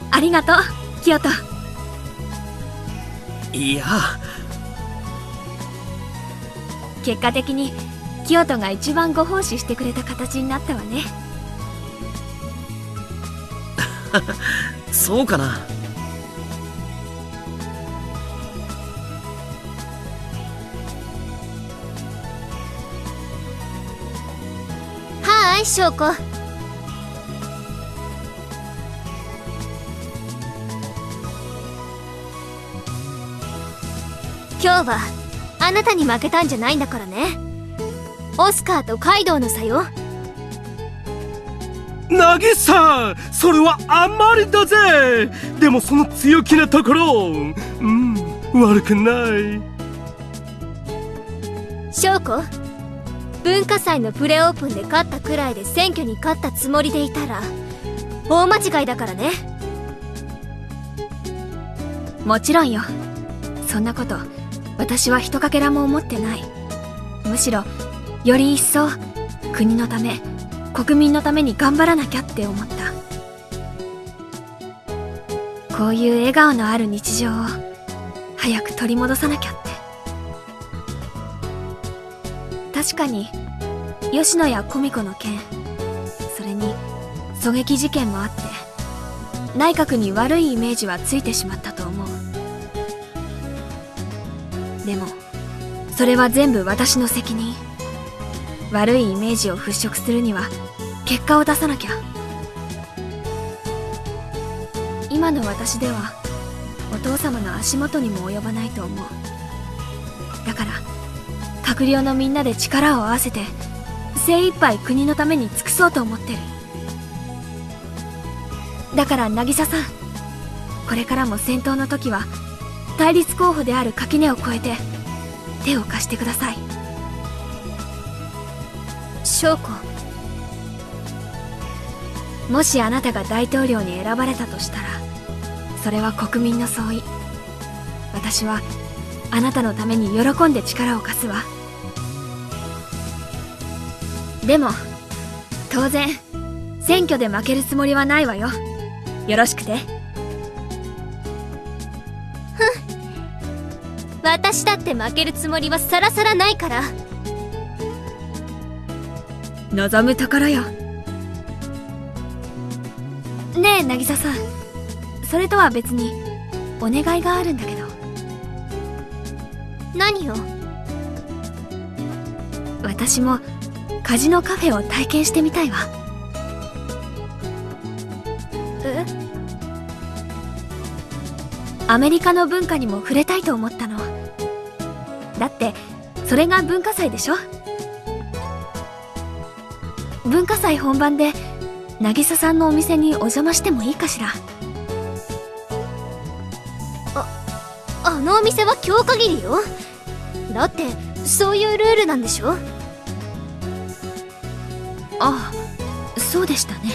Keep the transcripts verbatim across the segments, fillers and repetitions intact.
ありがとう清人。 いや、 結果的に清人が一番ご奉仕してくれた形になったわね。 そうかな。 はーい、翔子。今日はあなたに負けたんじゃないんだからね。オスカーとカイドウの差よ。 渚、それはあんまりだぜ。でもその強気なところ、うん、悪くない。 翔子、文化祭のプレオープンで勝ったくらいで選挙に勝ったつもりでいたら大間違いだからね。 もちろんよ。そんなこと私はひとかけらも思ってない。むしろより一層国のため国民のために頑張らなきゃって思った。こういう笑顔のある日常を早く取り戻さなきゃって。確かに吉野や小美子の件、それに狙撃事件もあって内閣に悪いイメージはついてしまったと思う。でもそれは全部私の責任。悪いイメージを払拭するには結果を出さなきゃ。今の私ではお父様の足元にも及ばないと思う。だから閣僚のみんなで力を合わせて精一杯国のために尽くそうと思ってる。だから渚さん、これからも戦闘の時は対立候補である垣根を越えて手を貸してください。 翔子、 もしあなたが大統領に選ばれたとしたらそれは国民の総意。私はあなたのために喜んで力を貸すわ。でも当然選挙で負けるつもりはないわよ。よろしくて。 私だって負けるつもりはさらさらないから。 望むところよ。ねえ渚さん、それとは別にお願いがあるんだけど。 何よ。 私もカジノカフェを体験してみたいわ。 え？ アメリカの文化にも触れたいと思ったの。だってそれが文化祭でしょ。文化祭本番で渚さんのお店にお邪魔してもいいかしら。 あ、あのお店は今日限りよ。だってそういうルールなんでしょ。 ああ、そうでしたね。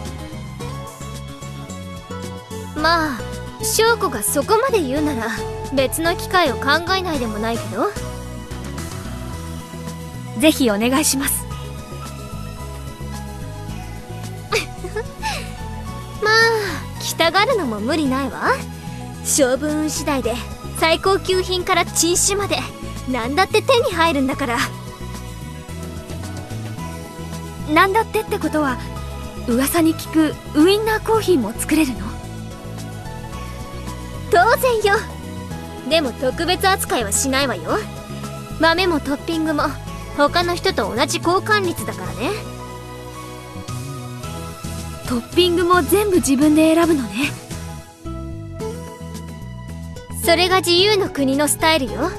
まあ翔子がそこまで言うなら別の機会を考えないでもないけど。 ぜひお願いします。 まあ来たがるのも無理ないわ。勝負運次第で最高級品から珍種まで何だって手に入るんだから。 なんだってってことは噂に聞くウインナーコーヒーも作れるの？ 当然よ。でも特別扱いはしないわよ。豆もトッピングも他の人と同じ交換率だからね。 トッピングも全部自分で選ぶのね。 それが自由の国のスタイルよ。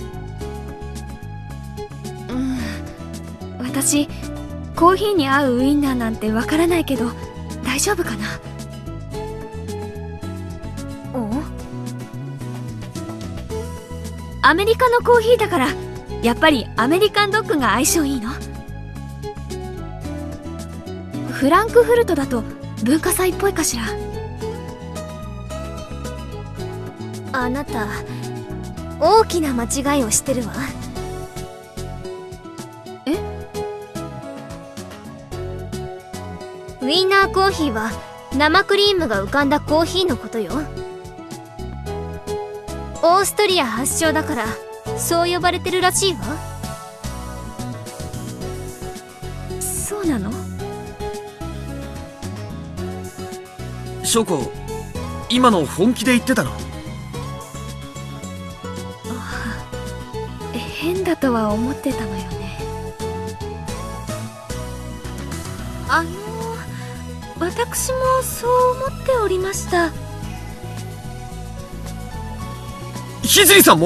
うん、私コーヒーに合うウインナーなんてわからないけど大丈夫かな。 お？ アメリカのコーヒーだからやっぱりアメリカンドッグが相性いいの？フランクフルトだと文化祭っぽいかしら。 あなた大きな間違いをしてるわ。 え？ ウインナーコーヒーは生クリームが浮かんだコーヒーのことよ。オーストリア発祥だからそう呼ばれてるらしいわ。 そうなの？ 翔子、今の本気で言ってたの？ 変だとは思ってたのよね。あの私もそう思っておりました。 聖さんも？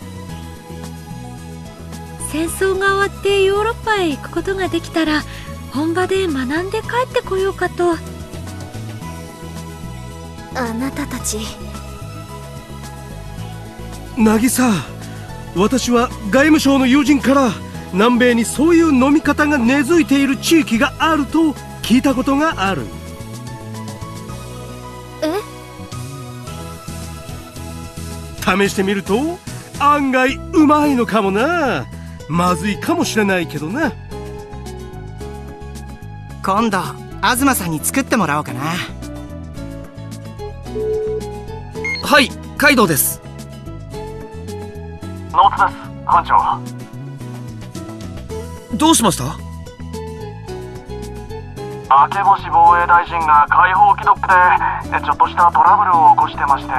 戦争が終わってヨーロッパへ行くことができたら本場で学んで帰ってこようかと。 あなたたち。 渚、私は外務省の友人から南米にそういう飲み方が根付いている地域があると聞いたことがある。 え？ 試してみると案外うまいのかもな。まずいかもしれないけどな。 今度東さんに作ってもらおうかな。 はい、カイドウです。 ノーツです、班長。 どうしました？ 明け星防衛大臣が解放機ドックでちょっとしたトラブルを起こしてまして。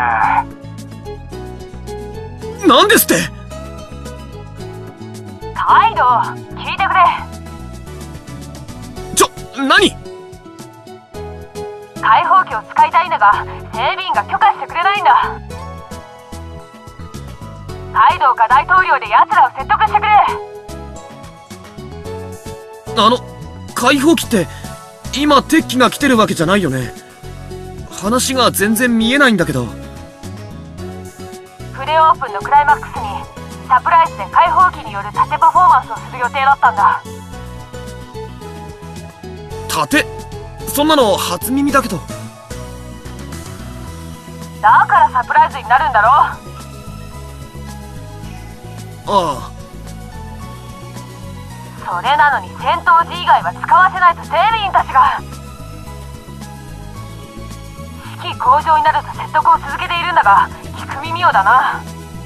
なんですって？ カイドウ、聞いてくれ。 ちょ、何？ 解放機を使いたいんだが整備員が許可してくれないんだ。カイドウか大統領で奴らを説得してくれ。 あの解放機って今敵機が来てるわけじゃないよね。話が全然見えないんだけど。 プレオープンのクライマックスにサプライズで解放機による盾パフォーマンスをする予定だったんだ。 盾？そんなの初耳だけど。 だからサプライズになるんだろ。 ああ。 それなのに戦闘時以外は使わせないと整備員たちが。士気向上になると説得を続けているんだが聞く耳ようだな。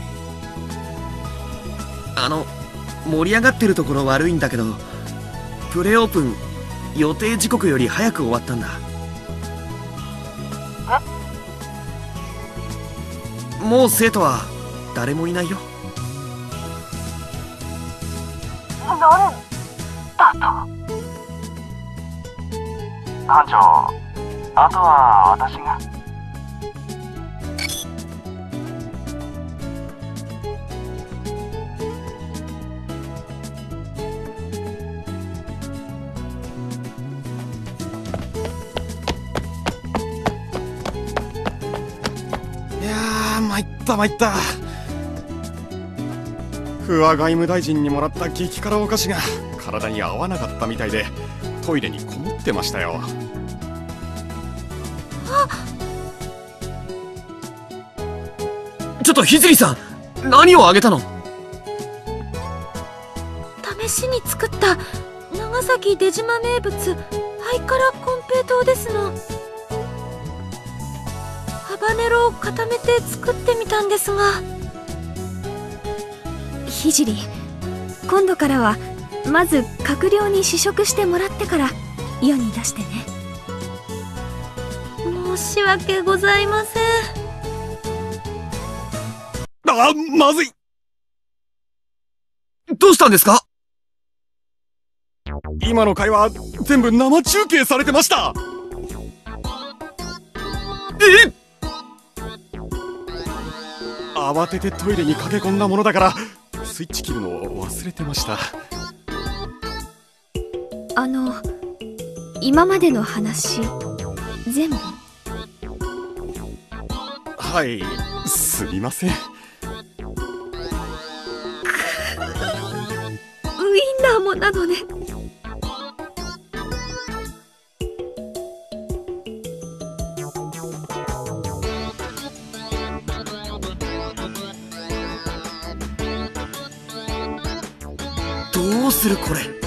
あの盛り上がってるところ悪いんだけど、プレオープン予定時刻より早く終わったんだ。え？もう生徒は誰もいないよ。 なんだと？班長、あとは私が。 いやー、参った参った。不破外務大臣にもらった激辛お菓子が体に合わなかったみたいでトイレにこもってましたよ。 ちょっと聖さん、何をあげたの？ 試しに作った長崎出島名物ハイカラコンペイトーですの。ハバネロを固めて作ってみたんですが。聖、今度からはまず閣僚に試食してもらってから世に出してね。申し訳ございません。 あ、まずい。 どうしたんですか？ 今の会話全部生中継されてました。 えっ！ 慌ててトイレに駆け込んだものだからスイッチ切るのを忘れてました。 あの今までの話全部？ はい、すみません。 ウインナーもなのね。 どうするこれ。